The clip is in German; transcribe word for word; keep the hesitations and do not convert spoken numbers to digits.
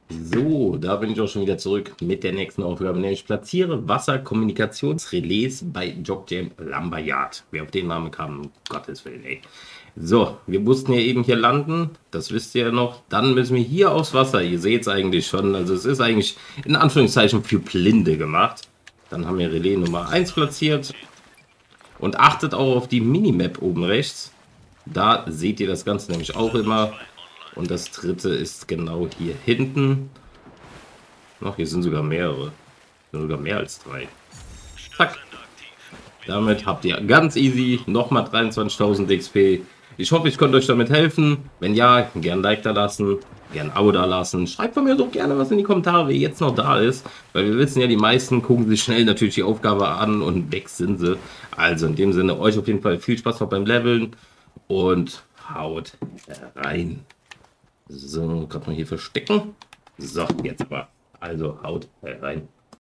So, da bin ich auch schon wieder zurück mit der nächsten Aufgabe, nämlich platziere Wasserkommunikationsrelais bei Jogjam Lambayard. Wer auf den Namen kam, um Gottes Willen, ey. So, wir mussten ja eben hier landen, das wisst ihr ja noch. Dann müssen wir hier aufs Wasser, ihr seht es eigentlich schon, also es ist eigentlich in Anführungszeichen für Blinde gemacht. Dann haben wir Relais Nummer eins platziert und achtet auch auf die Minimap oben rechts. Da seht ihr das Ganze nämlich auch immer. Und das dritte ist genau hier hinten. Noch, hier sind sogar mehrere. Sind sogar mehr als drei. Zack. Damit habt ihr ganz easy nochmal dreiundzwanzigtausend X P. Ich hoffe, ich konnte euch damit helfen. Wenn ja, gerne ein Like da lassen, gerne ein Abo da lassen. Schreibt von mir doch gerne was in die Kommentare, wer jetzt noch da ist. Weil wir wissen ja, die meisten gucken sich schnell natürlich die Aufgabe an und weg sind sie. Also in dem Sinne, euch auf jeden Fall viel Spaß noch beim Leveln und haut rein. So, gerade mal hier verstecken. So, jetzt aber. Also haut rein.